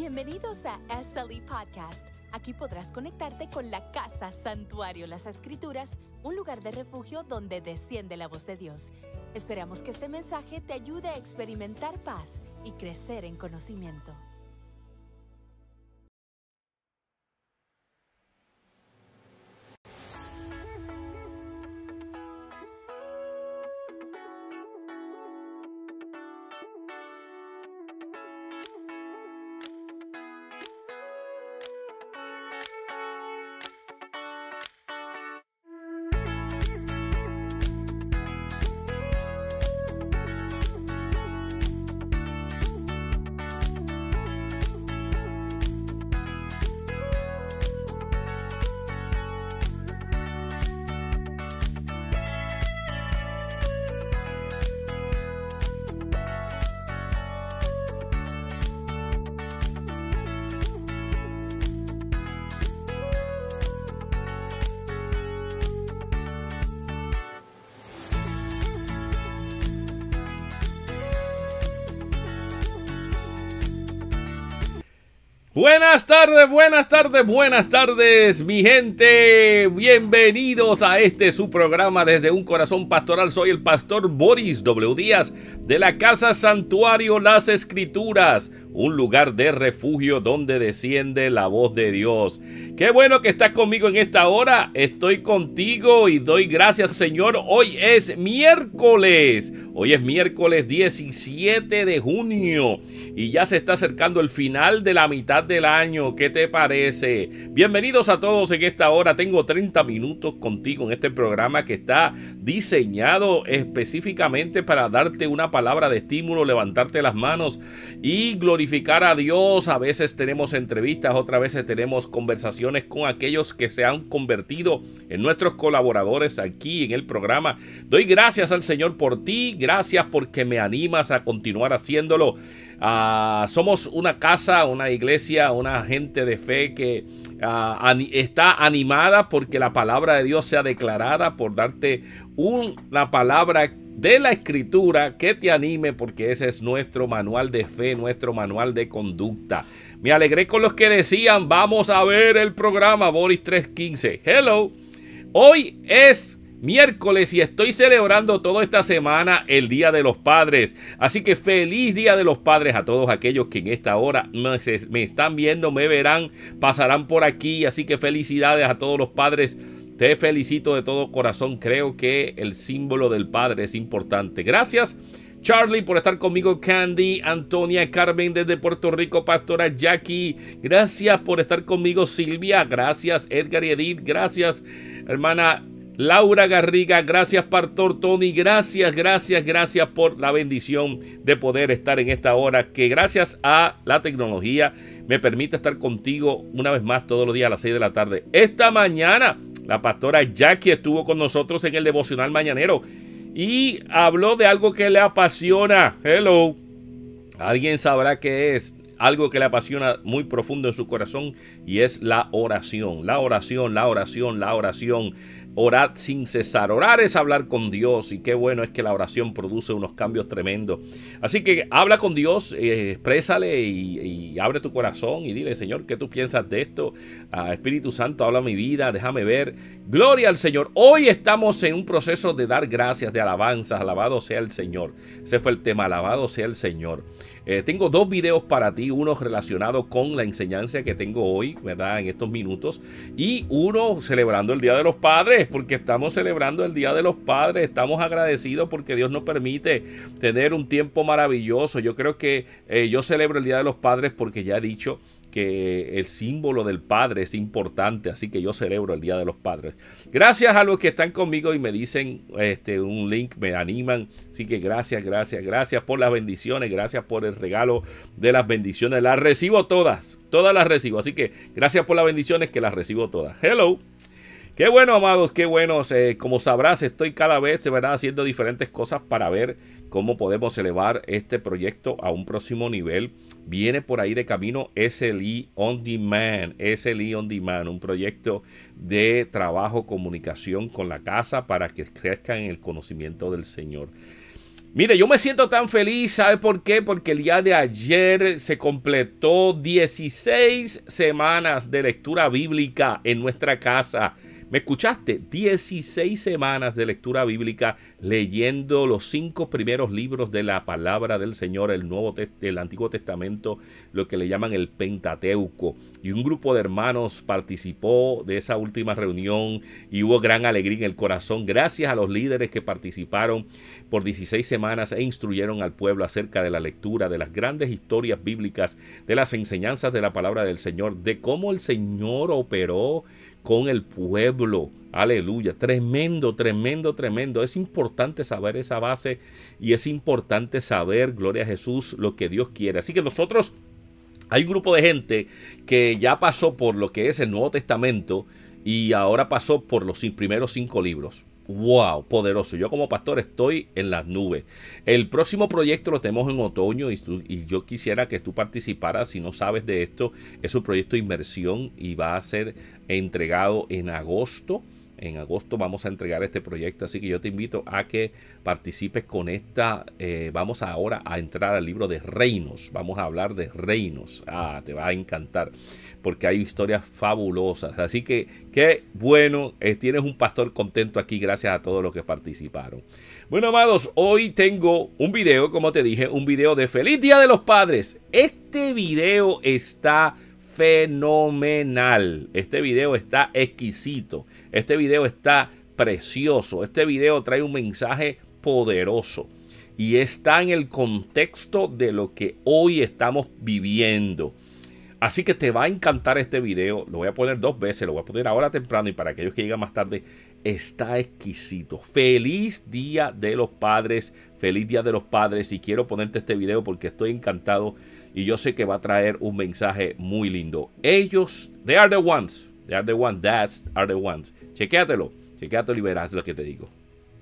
Bienvenidos a SLE Podcast. Aquí podrás conectarte con la Casa Santuario Las Escrituras, un lugar de refugio donde desciende la voz de Dios. Esperamos que este mensaje te ayude a experimentar paz y crecer en conocimiento. Buenas tardes, buenas tardes, buenas tardes, mi gente. Bienvenidos a su programa Desde un Corazón Pastoral. Soy el pastor Boris W. Díaz de la Casa Santuario Las Escrituras, un lugar de refugio donde desciende la voz de Dios. Qué bueno que estás conmigo en esta hora. Estoy contigo y doy gracias, Señor. Hoy es miércoles 17 de junio y ya se está acercando el final de la mitad del año. ¿Qué te parece? Bienvenidos a todos en esta hora. Tengo 30 minutos contigo en este programa que está diseñado específicamente para darte una palabra de estímulo, levantarte las manos y glorificar a Dios. A veces tenemos entrevistas, otras veces tenemos conversaciones con aquellos que se han convertido en nuestros colaboradores aquí en el programa. Doy gracias al Señor por ti, gracias porque me animas a continuar haciéndolo. Somos una casa, una iglesia, una gente de fe que está animada porque la palabra de Dios sea declarada, por darte una palabra de la Escritura que te anime, porque ese es nuestro manual de fe, nuestro manual de conducta. Me alegré con los que decían, vamos a ver el programa Boris 315. Hello, hoy es miércoles y estoy celebrando toda esta semana el Día de los Padres. Así que feliz Día de los Padres a todos aquellos que en esta hora me están viendo, me verán, pasarán por aquí. Así que felicidades a todos los padres. Te felicito de todo corazón. Creo que el símbolo del padre es importante. Gracias, Charlie, por estar conmigo. Candy, Antonia, Carmen desde Puerto Rico, Pastora Jackie. Gracias por estar conmigo, Silvia. Gracias, Edgar y Edith. Gracias, hermana Laura Garriga. Gracias, Pastor Tony. Gracias por la bendición de poder estar en esta hora, que gracias a la tecnología me permite estar contigo una vez más todos los días a las 6 de la tarde. Esta mañana la pastora Jackie estuvo con nosotros en el devocional mañanero y habló de algo que le apasiona. Hello. Alguien sabrá qué es. Algo que le apasiona muy profundo en su corazón, y es la oración. La oración. Orad sin cesar. Orar es hablar con Dios, y qué bueno es que la oración produce unos cambios tremendos. Así que habla con Dios, exprésale y abre tu corazón y dile: Señor, ¿qué tú piensas de esto? Espíritu Santo, habla mi vida, déjame ver. Gloria al Señor. Hoy estamos en un proceso de dar gracias, de alabanzas. Alabado sea el Señor. Ese fue el tema, alabado sea el Señor. Tengo dos videos para ti, uno relacionado con la enseñanza que tengo hoy, ¿verdad? En estos minutos, y uno celebrando el Día de los Padres, porque estamos celebrando el Día de los Padres. Estamos agradecidos porque Dios nos permite tener un tiempo maravilloso. Yo creo que yo celebro el Día de los Padres porque ya he dicho que el símbolo del Padre es importante, así que yo celebro el Día de los Padres. Gracias a los que están conmigo y me dicen un link, me animan, así que gracias por las bendiciones, gracias por el regalo de las bendiciones. Las recibo todas las recibo, así que gracias por las bendiciones, que las recibo todas. Hello. Qué bueno, amados, qué bueno. Como sabrás, estoy cada vez, ¿verdad?, haciendo diferentes cosas para ver cómo podemos elevar este proyecto a un próximo nivel. Viene por ahí de camino SLE On Demand, un proyecto de trabajo, comunicación con la casa para que crezcan en el conocimiento del Señor. Mire, yo me siento tan feliz, ¿sabe por qué? Porque el día de ayer se completó 16 semanas de lectura bíblica en nuestra casa. ¿Me escuchaste? 16 semanas de lectura bíblica leyendo los 5 primeros libros de la palabra del Señor, el Antiguo Testamento, lo que le llaman el Pentateuco. Y un grupo de hermanos participó de esa última reunión y hubo gran alegría en el corazón. Gracias a los líderes que participaron por 16 semanas e instruyeron al pueblo acerca de la lectura, de las grandes historias bíblicas, de las enseñanzas de la palabra del Señor, de cómo el Señor operó con el pueblo. Aleluya. Tremendo, tremendo, tremendo. Es importante saber esa base y es importante saber, gloria a Jesús, lo que Dios quiere. Así que nosotros, hay un grupo de gente que ya pasó por lo que es el Nuevo Testamento y ahora pasó por los primeros 5 libros. ¡Wow! Poderoso. Yo como pastor estoy en las nubes. El próximo proyecto lo tenemos en otoño y yo quisiera que tú participaras. Si no sabes de esto, es un proyecto de inmersión y va a ser entregado en agosto. En agosto vamos a entregar este proyecto, así que yo te invito a que participes con esta. Vamos ahora a entrar al libro de reinos. Vamos a hablar de reinos. Te va a encantar porque hay historias fabulosas. Así que qué bueno, tienes un pastor contento aquí gracias a todos los que participaron. Bueno, amados, hoy tengo un video, como te dije, un video de Feliz Día de los Padres. Este video está fenomenal. Este video está exquisito. Este video está precioso. Este video trae un mensaje poderoso y está en el contexto de lo que hoy estamos viviendo. Así que te va a encantar este video. Lo voy a poner 2 veces. Lo voy a poner ahora temprano y para aquellos que llegan más tarde. Está exquisito. Feliz Día de los Padres. Feliz Día de los Padres. Y quiero ponerte este video porque estoy encantado. Y yo sé que va a traer un mensaje muy lindo. Ellos, they are the ones. They are the ones. Dads are the ones. Chequéatelo. Chequéatelo y verás lo que te digo.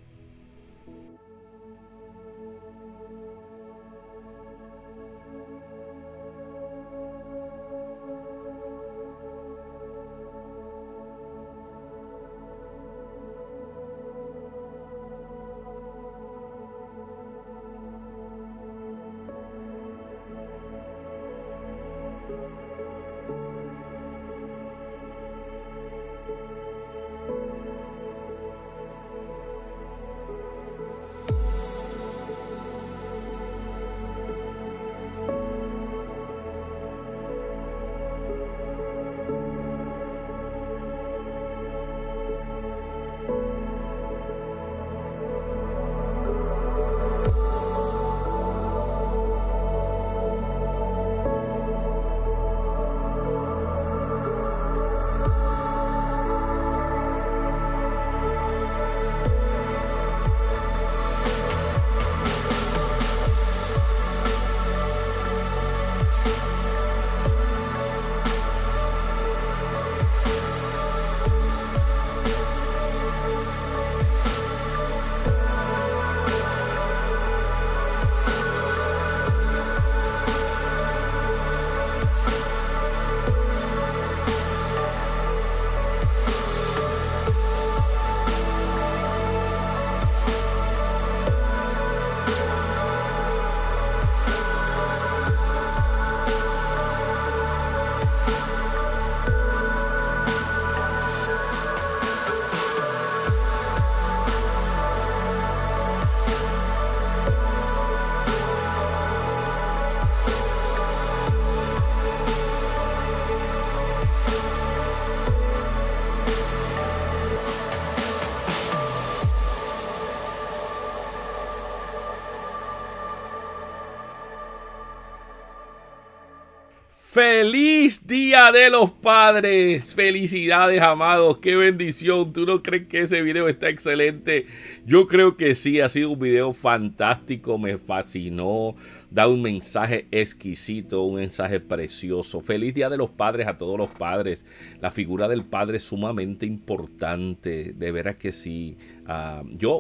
¡Feliz Día de los Padres! ¡Felicidades, amados! ¡Qué bendición! ¿Tú no crees que ese video está excelente? Yo creo que sí, ha sido un video fantástico, me fascinó. Da un mensaje exquisito, un mensaje precioso. ¡Feliz Día de los Padres a todos los padres! La figura del padre es sumamente importante, de veras que sí. Yo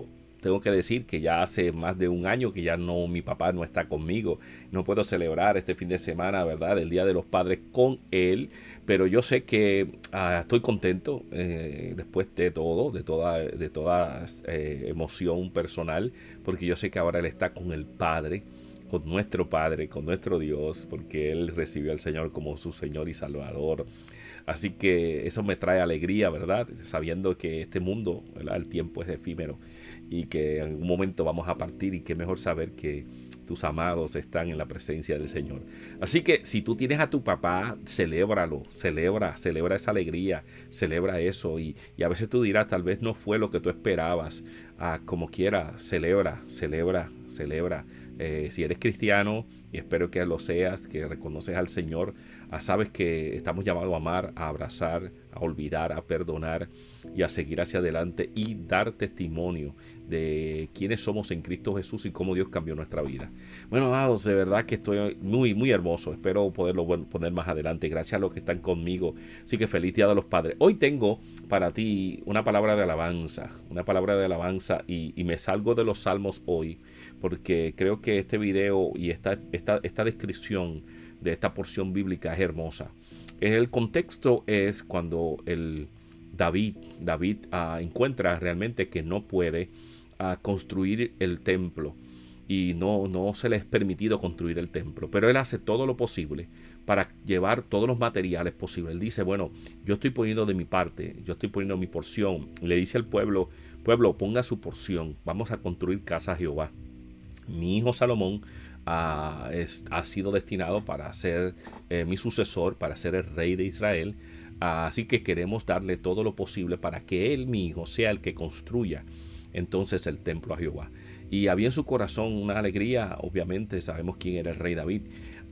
tengo que decir que ya hace más de un año que ya no, mi papá no está conmigo. No puedo celebrar este fin de semana, ¿verdad? El Día de los Padres con él. Pero yo sé que estoy contento después de todo, de toda emoción personal, porque yo sé que ahora él está con el Padre, con nuestro Padre, con nuestro Dios, porque él recibió al Señor como su Señor y Salvador. Así que eso me trae alegría, ¿verdad? Sabiendo que este mundo, ¿verdad? El tiempo es efímero y que en algún momento vamos a partir, y qué mejor saber que tus amados están en la presencia del Señor. Así que si tú tienes a tu papá, celébralo, celebra esa alegría, celebra eso, y a veces tú dirás, tal vez no fue lo que tú esperabas. Como quiera, celebra. Si eres cristiano, y espero que lo seas, que reconoces al Señor, sabes que estamos llamados a amar, a abrazar, a olvidar, a perdonar y a seguir hacia adelante y dar testimonio de quiénes somos en Cristo Jesús y cómo Dios cambió nuestra vida. Bueno, amados, de verdad que estoy muy hermoso. Espero poderlo poner más adelante. Gracias a los que están conmigo. Así que feliz Día de los Padres. Hoy tengo para ti una palabra de alabanza, y me salgo de los salmos hoy, porque creo que este video y esta descripción de esta porción bíblica es hermosa. El contexto es cuando David encuentra realmente que no puede construir el templo, y no se le es permitido construir el templo, pero él hace todo lo posible para llevar todos los materiales posibles. Él dice, bueno, yo estoy poniendo de mi parte, yo estoy poniendo mi porción. Le dice al pueblo, ponga su porción, vamos a construir casa a Jehová. Mi hijo Salomón ha sido destinado para ser mi sucesor, para ser el rey de Israel. Así que queremos darle todo lo posible para que él, mi hijo, sea el que construya entonces el templo a Jehová. Y había en su corazón una alegría. Obviamente sabemos quién era el rey David,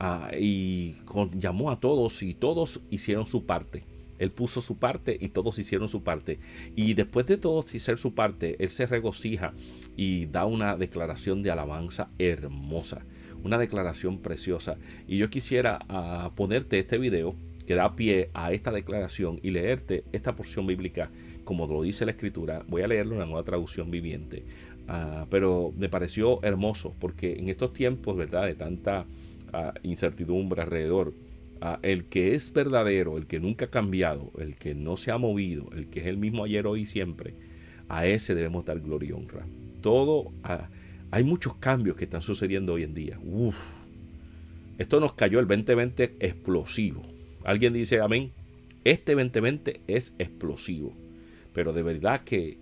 llamó a todos, y todos hicieron su parte. Él puso su parte y todos hicieron su parte. Y después de todos hacer su parte, él se regocija y da una declaración de alabanza hermosa, una declaración preciosa. Y yo quisiera ponerte este video que da pie a esta declaración y leerte esta porción bíblica como lo dice la Escritura. Voy a leerlo en la Nueva Traducción Viviente, pero me pareció hermoso, porque en estos tiempos, ¿verdad?, de tanta incertidumbre alrededor, el que es verdadero, el que nunca ha cambiado, el que no se ha movido, el que es el mismo ayer, hoy y siempre, a ese debemos dar gloria y honra. Hay muchos cambios que están sucediendo hoy en día. Esto nos cayó el 2020 explosivo. Alguien dice amén. Este 2020 es explosivo, pero de verdad que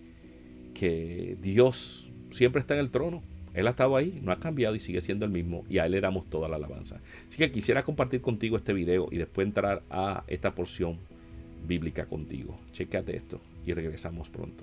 Dios siempre está en el trono. Él ha estado ahí, no ha cambiado y sigue siendo el mismo, y a Él le damos toda la alabanza. Así que quisiera compartir contigo este video y después entrar a esta porción bíblica contigo. Chécate esto y regresamos pronto.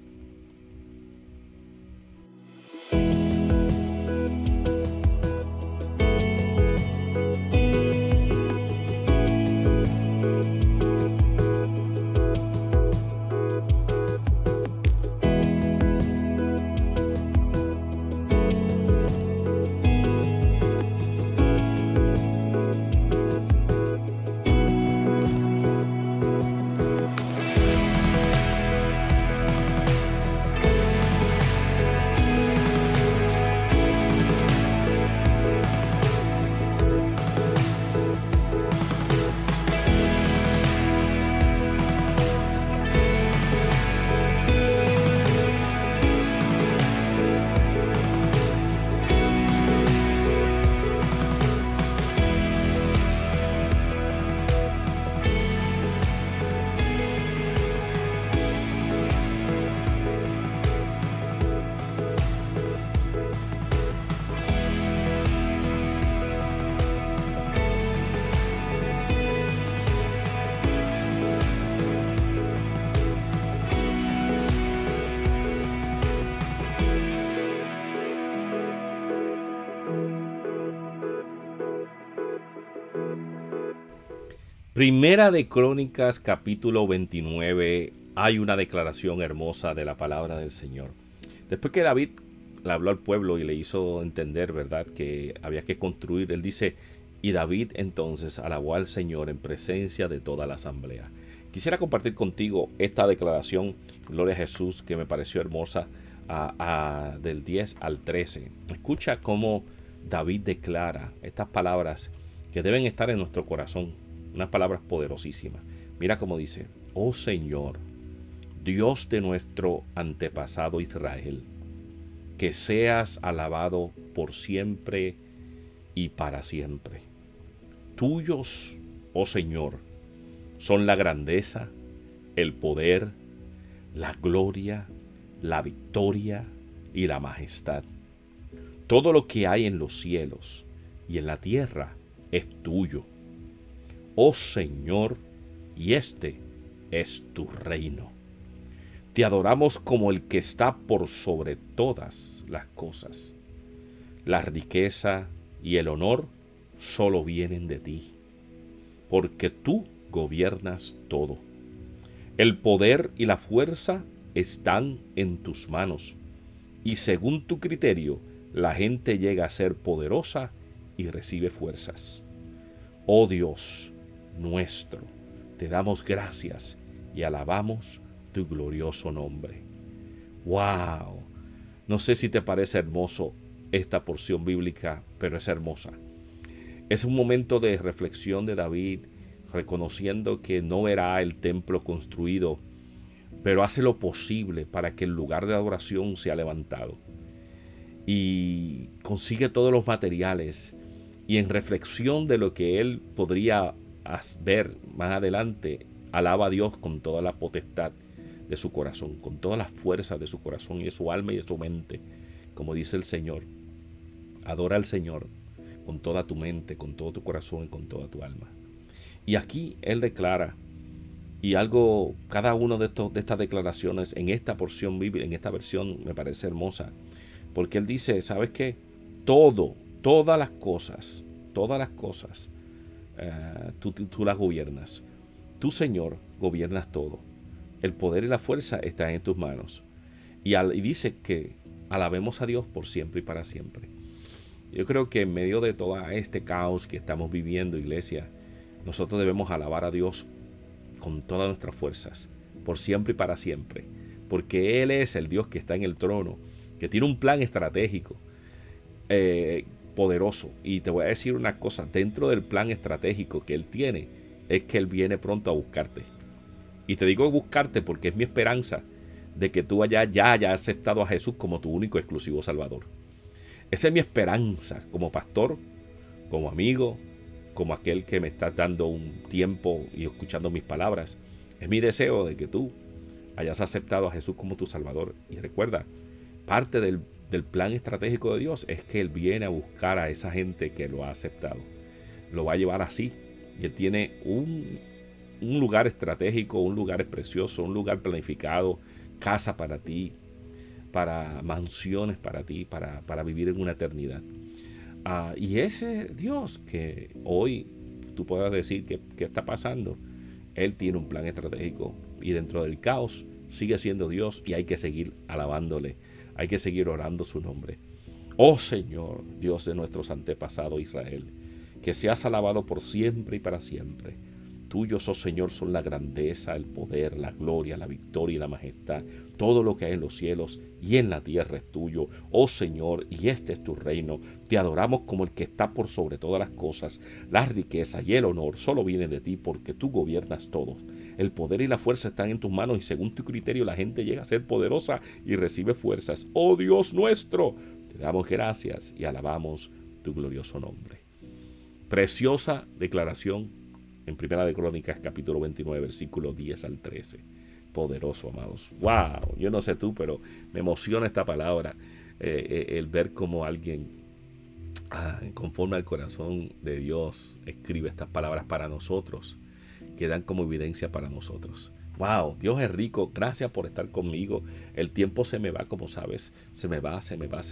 Primera de Crónicas, capítulo 29, hay una declaración hermosa de la palabra del Señor. Después que David le habló al pueblo y le hizo entender, ¿verdad?, que había que construir, él dice, y David entonces alabó al Señor en presencia de toda la asamblea. Quisiera compartir contigo esta declaración, gloria a Jesús, que me pareció hermosa, del 10 al 13. Escucha cómo David declara estas palabras que deben estar en nuestro corazón, unas palabras poderosísimas. Mira cómo dice: oh Señor, Dios de nuestro antepasado Israel, que seas alabado por siempre y para siempre. Tuyos, oh Señor, son la grandeza, el poder, la gloria, la victoria y la majestad. Todo lo que hay en los cielos y en la tierra es tuyo, oh Señor, y este es tu reino. Te adoramos como el que está por sobre todas las cosas. La riqueza y el honor solo vienen de ti, porque tú gobiernas todo. El poder y la fuerza están en tus manos, y según tu criterio, la gente llega a ser poderosa y recibe fuerzas. Oh Dios nuestro, te damos gracias y alabamos tu glorioso nombre. ¡Wow! No sé si te parece hermoso esta porción bíblica, pero es hermosa. Es un momento de reflexión de David, reconociendo que no verá el templo construido, pero hace lo posible para que el lugar de adoración sea levantado. Y consigue todos los materiales, y en reflexión de lo que él podría ver más adelante, alaba a Dios con toda la potestad de su corazón, con todas las fuerzas de su corazón y de su alma y de su mente. Como dice el Señor, adora al Señor con toda tu mente, con todo tu corazón y con toda tu alma. Y aquí él declara, y algo, cada uno de estas declaraciones en esta porción bíblica, en esta versión, me parece hermosa, porque él dice, ¿sabes qué? Todas las cosas, tú las gobiernas. Tú, Señor, gobiernas todo. El poder y la fuerza están en tus manos. Y dice que alabemos a Dios por siempre y para siempre. Yo creo que en medio de todo este caos que estamos viviendo, iglesia, nosotros debemos alabar a Dios con todas nuestras fuerzas, por siempre y para siempre. Porque Él es el Dios que está en el trono, que tiene un plan estratégico poderoso. Y te voy a decir una cosa, dentro del plan estratégico que Él tiene, es que Él viene pronto a buscarte. Y te digo buscarte porque es mi esperanza de que tú ya hayas aceptado a Jesús como tu único exclusivo Salvador. Esa es mi esperanza como pastor, como amigo, como aquel que me está dando un tiempo y escuchando mis palabras. Es mi deseo de que tú hayas aceptado a Jesús como tu Salvador. Y recuerda, parte del plan estratégico de Dios es que Él viene a buscar a esa gente que lo ha aceptado. Lo va a llevar así. Y Él tiene un lugar estratégico, un lugar precioso, un lugar planificado, casa para ti, para mansiones para ti, para vivir en una eternidad. Y ese Dios que hoy tú puedas decir que está pasando, Él tiene un plan estratégico y dentro del caos sigue siendo Dios y hay que seguir alabándole, hay que seguir orando su nombre. Oh Señor, Dios de nuestros antepasados Israel, que seas alabado por siempre y para siempre. Tuyos, oh Señor, son la grandeza, el poder, la gloria, la victoria y la majestad. Todo lo que hay en los cielos y en la tierra es tuyo, oh Señor, y este es tu reino. Te adoramos como el que está por sobre todas las cosas. La riqueza y el honor solo vienen de ti porque tú gobiernas todo. El poder y la fuerza están en tus manos y según tu criterio la gente llega a ser poderosa y recibe fuerzas. Oh Dios nuestro, te damos gracias y alabamos tu glorioso nombre. Preciosa declaración en Primera de Crónicas, capítulo 29, versículos 10 al 13. Poderoso, amados. ¡Wow! Yo no sé tú, pero me emociona esta palabra. El ver cómo alguien, conforme al corazón de Dios, escribe estas palabras para nosotros, que dan como evidencia para nosotros. ¡Wow! Dios es rico. Gracias por estar conmigo. El tiempo se me va, como sabes. Se me va.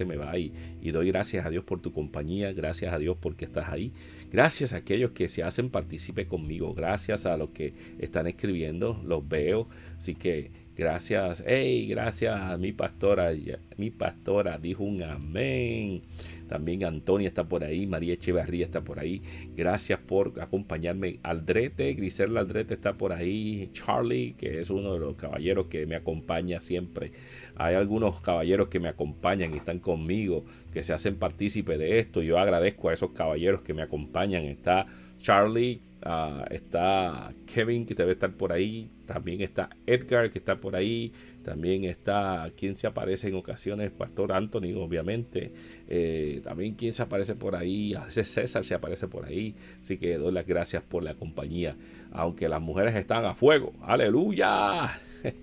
Y doy gracias a Dios por tu compañía. Gracias a Dios porque estás ahí. Gracias a aquellos que se hacen partícipe conmigo. Gracias a los que están escribiendo. Los veo. Así que Gracias, hey, gracias a mi pastora. Mi pastora dijo un amén. También Antonia está por ahí, María Echeverría está por ahí. Gracias por acompañarme. Aldrete, Griselda Aldrete está por ahí. Charlie, que es uno de los caballeros que me acompaña siempre. Hay algunos caballeros que me acompañan y están conmigo, que se hacen partícipe de esto. Yo agradezco a esos caballeros que me acompañan. Está Charlie, está Kevin, que debe estar por ahí. También está Edgar, que está por ahí. También está quien se aparece en ocasiones, Pastor Anthony, obviamente. También quien se aparece por ahí, a veces César se aparece por ahí. Así que doy las gracias por la compañía. Aunque las mujeres están a fuego. ¡Aleluya!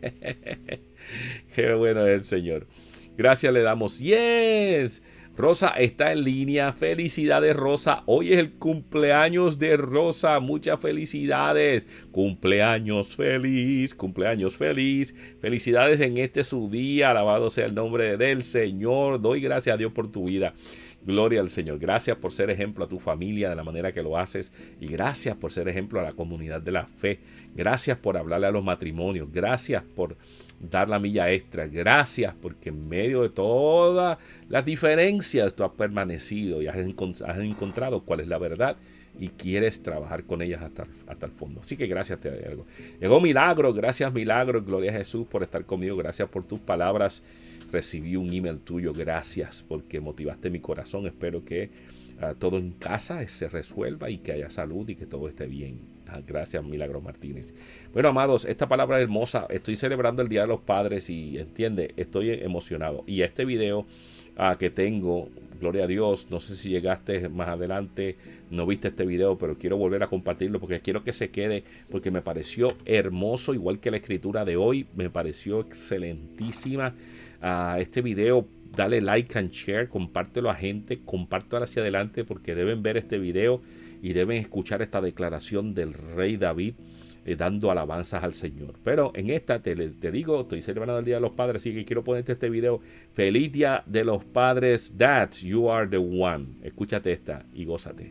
Qué bueno es el Señor. Gracias le damos. ¡Yes! Rosa está en línea. Felicidades, Rosa. Hoy es el cumpleaños de Rosa. Muchas felicidades. Cumpleaños feliz. Cumpleaños feliz. Felicidades en este su día. Alabado sea el nombre del Señor. Doy gracias a Dios por tu vida. Gloria al Señor. Gracias por ser ejemplo a tu familia de la manera que lo haces. Y gracias por ser ejemplo a la comunidad de la fe. Gracias por hablarle a los matrimonios. Gracias por dar la milla extra. Gracias porque en medio de todas las diferencias tú has permanecido y has encontrado cuál es la verdad y quieres trabajar con ellas hasta el fondo. Así que gracias te digo. Llegó Milagro. Gracias Milagro. Gloria a Jesús por estar conmigo. Gracias por tus palabras. Recibí un email tuyo. Gracias porque motivaste mi corazón. Espero que todo en casa se resuelva y que haya salud y que todo esté bien. Gracias Milagro Martínez. Bueno, amados, esta palabra es hermosa. Estoy celebrando el Día de los Padres y entiende, estoy emocionado. Y este video que tengo, gloria a Dios, no sé si llegaste más adelante, no viste este video, pero quiero volver a compartirlo porque quiero que se quede, porque me pareció hermoso, igual que la escritura de hoy, me pareció excelentísima. Este video, dale like and share, compártelo a gente, compártelo hacia adelante porque deben ver este video y deben escuchar esta declaración del rey David dando alabanzas al Señor. Pero en esta te digo, estoy celebrando el Día de los Padres, así que quiero ponerte este video. Feliz Día de los Padres, Dads, you are the one. Escúchate esta y gózate.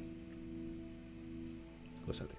Gózate.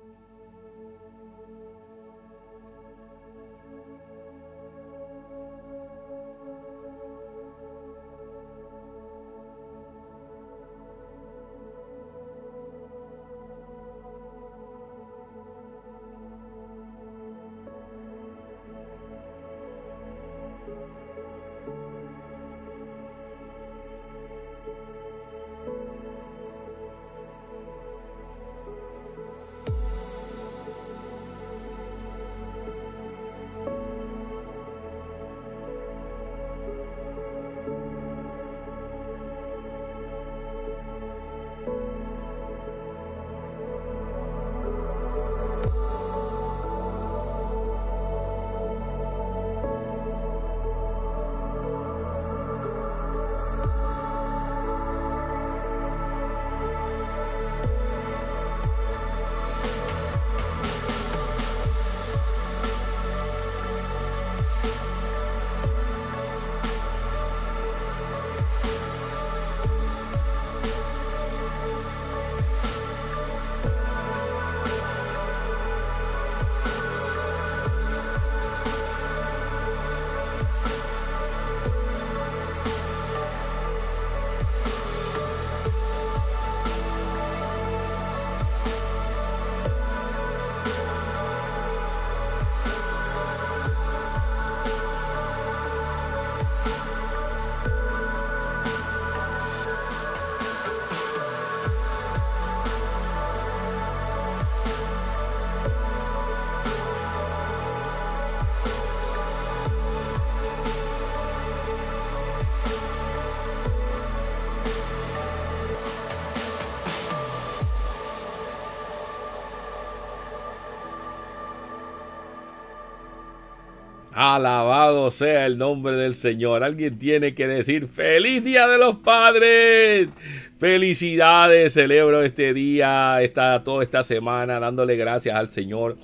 Alabado sea el nombre del Señor. Alguien tiene que decir ¡Feliz Día de los Padres! Felicidades, celebro este día, toda esta semana dándole gracias al Señor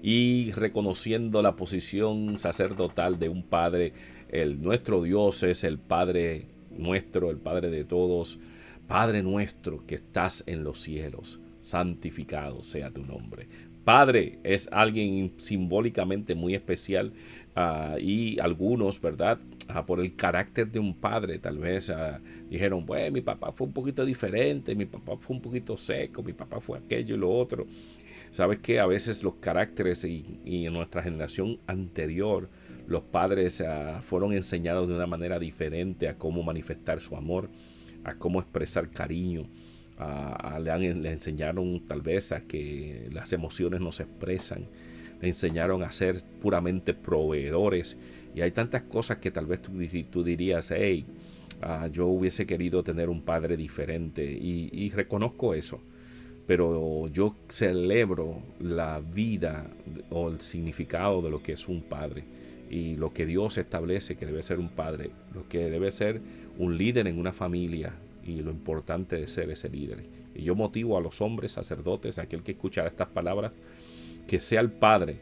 y reconociendo la posición sacerdotal de un padre. Nuestro Dios es el Padre nuestro, el Padre de todos. Padre nuestro que estás en los cielos, santificado sea tu nombre. Padre es alguien simbólicamente muy especial, y algunos, ¿verdad? Por el carácter de un padre, tal vez dijeron, bueno, mi papá fue un poquito diferente, mi papá fue un poquito seco, mi papá fue aquello y lo otro. ¿Sabes qué? A veces los caracteres y en nuestra generación anterior, los padres fueron enseñados de una manera diferente a cómo manifestar su amor, a cómo expresar cariño. Le enseñaron tal vez a que las emociones no se expresan. Le enseñaron a ser puramente proveedores. Y hay tantas cosas que tal vez tú dirías, hey, yo hubiese querido tener un padre diferente. Y reconozco eso. Pero yo celebro la vida o el significado de lo que es un padre. Y lo que Dios establece que debe ser un padre. Lo que debe ser un líder en una familia. Y lo importante de ser ese líder. Y yo motivo a los hombres, sacerdotes, a aquel que escuchará estas palabras, que sea el padre,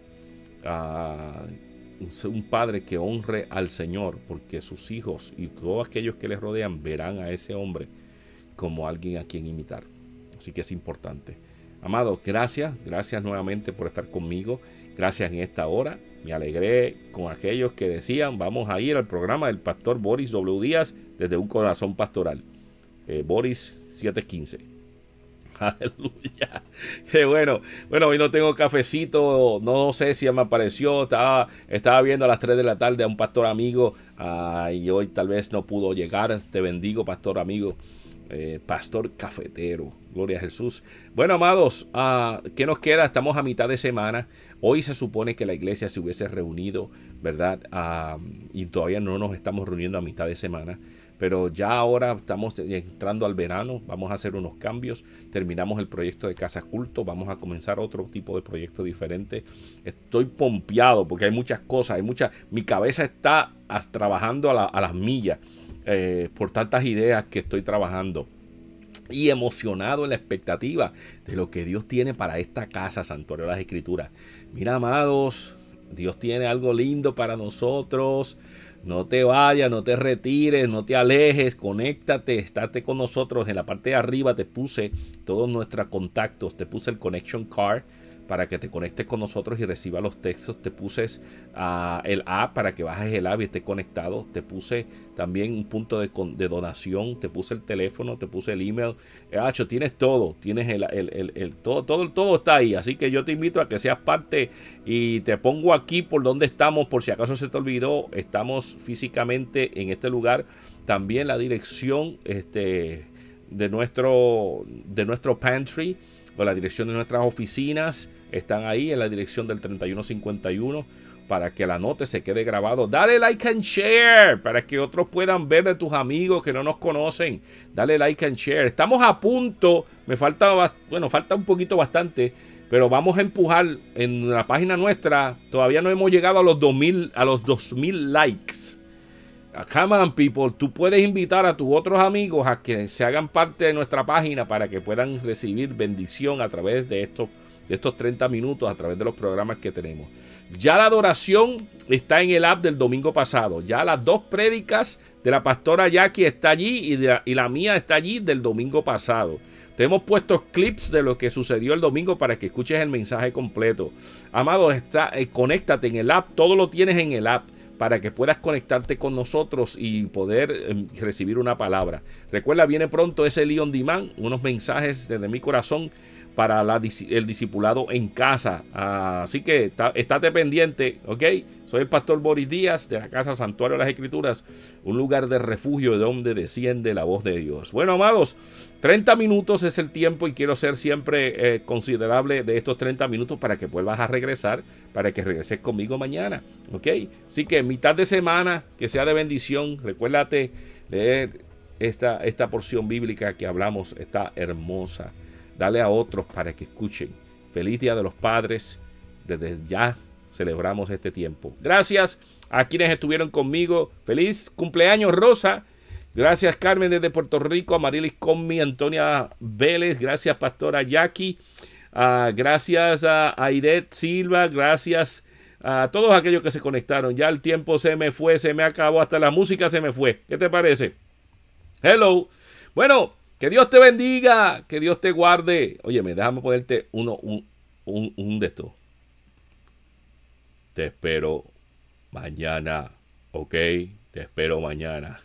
un padre que honre al Señor, porque sus hijos y todos aquellos que les rodean verán a ese hombre como alguien a quien imitar. Así que es importante. Amados, gracias nuevamente por estar conmigo. Gracias en esta hora. Me alegré con aquellos que decían, vamos a ir al programa del pastor Boris W. Díaz desde un corazón pastoral. Boris 715. Aleluya. Qué bueno. Bueno, hoy no tengo cafecito. No sé si me apareció. Estaba viendo a las 3 de la tarde a un pastor amigo. Y hoy tal vez no pudo llegar. Te bendigo, pastor amigo. Pastor cafetero. Gloria a Jesús. Bueno, amados, ¿qué nos queda? Estamos a mitad de semana. Hoy se supone que la iglesia se hubiese reunido, ¿verdad? Y todavía no nos estamos reuniendo a mitad de semana. Pero ya ahora estamos entrando al verano, vamos a hacer unos cambios, terminamos el proyecto de Casa Culto, vamos a comenzar otro tipo de proyecto diferente. Estoy pompeado porque hay muchas cosas, mi cabeza está trabajando a las millas por tantas ideas que estoy trabajando. Y emocionado en la expectativa de lo que Dios tiene para esta casa, Santuario de las Escrituras. Mira, amados, Dios tiene algo lindo para nosotros. No te vayas, no te retires, no te alejes, conéctate, estate con nosotros. En la parte de arriba te puse todos nuestros contactos, te puse el connection card para que te conectes con nosotros y reciba los textos. Te puse el app para que bajes el app y estés conectado. Te puse también un punto de donación. Te puse el teléfono, te puse el email. Tienes todo. Tienes todo está ahí. Así que yo te invito a que seas parte y te pongo aquí por donde estamos. Por si acaso se te olvidó, estamos físicamente en este lugar. También la dirección de nuestro pantry o la dirección de nuestras oficinas están ahí en la dirección del 3151 para que la nota se quede grabado. Dale like and share para que otros puedan ver de tus amigos que no nos conocen. Dale like and share. Estamos a punto, falta un poquito bastante, pero vamos a empujar en la página nuestra. Todavía no hemos llegado a los 2000 likes. Come on, people. Tú puedes invitar a tus otros amigos a que se hagan parte de nuestra página para que puedan recibir bendición a través de estos 30 minutos, a través de los programas que tenemos. Ya la adoración está en el app del domingo pasado. Ya las 2 prédicas de la pastora Jackie está allí y la mía está allí del domingo pasado. Te hemos puesto clips de lo que sucedió el domingo para que escuches el mensaje completo. Amado, conéctate en el app. Todo lo tienes en el app para que puedas conectarte con nosotros y poder recibir una palabra. Recuerda, viene pronto ese Lead on Demand, unos mensajes desde mi corazón para el discipulado en casa. Así que estate pendiente, ¿ok? Soy el pastor Boris Díaz de la Casa Santuario de las Escrituras, un lugar de refugio donde desciende la voz de Dios. Bueno, amados, 30 minutos es el tiempo y quiero ser siempre considerable de estos 30 minutos para que vuelvas a regresar, para que regreses conmigo mañana, ¿ok? Así que mitad de semana, que sea de bendición. Recuérdate leer esta porción bíblica que hablamos, está hermosa. Dale a otros para que escuchen. Feliz Día de los Padres. Desde ya celebramos este tiempo. Gracias a quienes estuvieron conmigo. Feliz cumpleaños, Rosa. Gracias, Carmen, desde Puerto Rico. A Marilis Conmi, Antonia Vélez. Gracias, Pastora Jackie. Gracias a Aidet Silva. Gracias a todos aquellos que se conectaron. Ya el tiempo se me fue, se me acabó. Hasta la música se me fue. ¿Qué te parece? Hello. Bueno, que Dios te bendiga. Que Dios te guarde. Óyeme, déjame ponerte un de estos. Te espero mañana, ¿ok? Te espero mañana.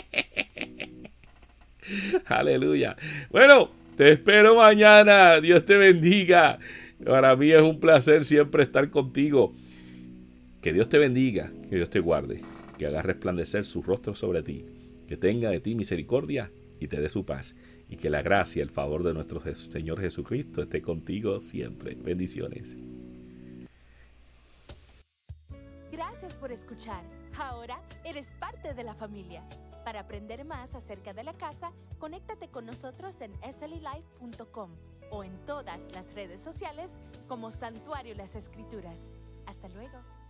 Aleluya. Bueno, te espero mañana. Dios te bendiga. Para mí es un placer siempre estar contigo. Que Dios te bendiga, que Dios te guarde, que haga resplandecer su rostro sobre ti, que tenga de ti misericordia y te dé su paz. Y que la gracia y el favor de nuestro Señor Jesucristo esté contigo siempre. Bendiciones. Gracias por escuchar. Ahora eres parte de la familia. Para aprender más acerca de la casa, conéctate con nosotros en sllife.com o en todas las redes sociales como Santuario Las Escrituras. Hasta luego.